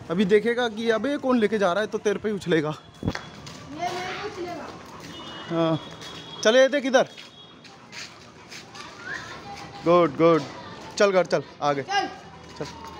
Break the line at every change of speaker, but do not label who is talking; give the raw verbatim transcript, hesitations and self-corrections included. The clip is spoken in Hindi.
अभी देखेगा कि अबे कौन लेके जा रहा है तो तेरे पे ही उछलेगा।
ये मेरे को उछलेगा।
हाँ चले थे किधर। गुड गुड चल घर चल आगे
चल
चल।